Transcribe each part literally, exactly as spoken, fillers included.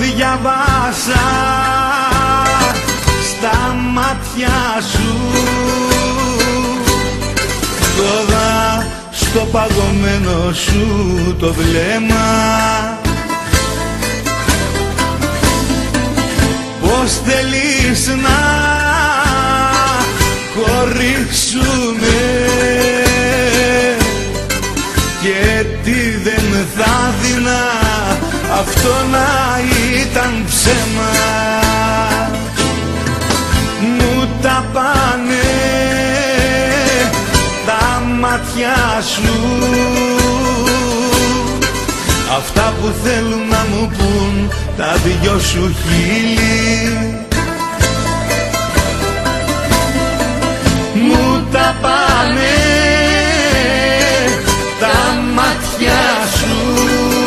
διαβάσα στα μάτια σου, τώρα στο παγωμένο σου το βλέμμα. Πώς θέλεις να χωρίσουμε και τι δεν θα δεινά αυτό να ήταν ψέμα. Μου τα πάνε τα μάτια σου, αυτά που θέλουν να μου πουν τα δυο σου χείλη. Μου τα πάνε τα μάτια σου,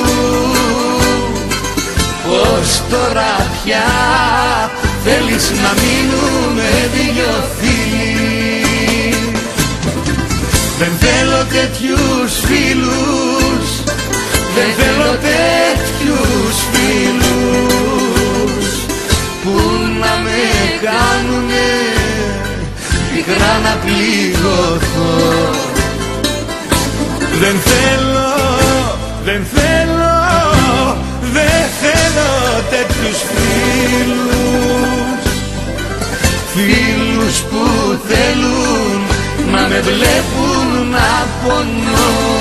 πως τώρα πια θέλεις να μείνουμε δυο φίλοι. Δεν θέλω τέτοιους φίλους, δεν θέλω τέτοιους φίλους που να με κάνουνε πικρά να πληγωθώ. Δεν θέλω, δεν θέλω, δεν θέλω τέτοιους φίλους, φίλους που θέλουν να με βλέπουν να πονώ.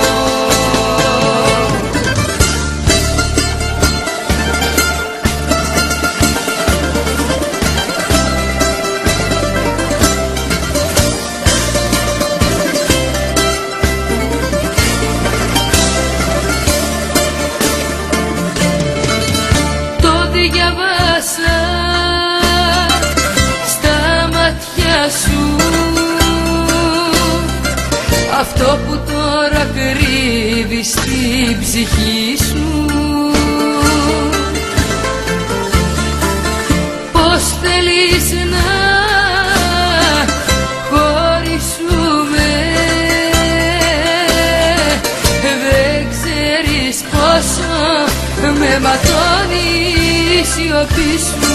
Διαβάσα στα μάτια σου αυτό που τώρα κρύβεις στην ψυχή σου. Πώς θέλεις να χωρίσουμε, δεν ξέρεις πόσο με ματώνει η σιωπή σου.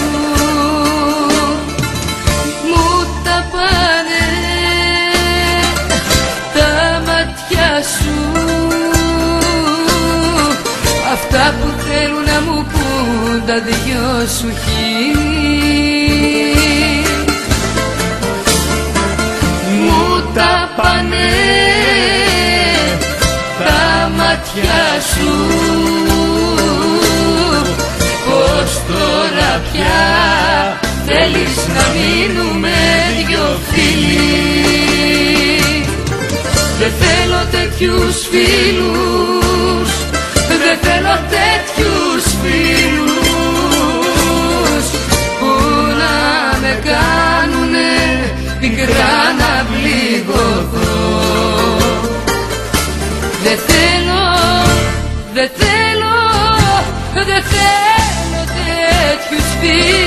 Μου τα πάνε τα μάτια σου, αυτά που θέλουν να μου πουν τα δυο σου χείλη. Μου τα πάνε τα μάτια σου, πως τώρα πια θέλεις να μείνουμε δυο φίλοι. Δεν θέλω τέτοιους φίλους, δεν θέλω τέτοιους φίλους που να με κάνουνε πικρά να πληγωθώ. Δεν θέλω, δεν θέλω, δεν θέλω τέτοιους φίλους.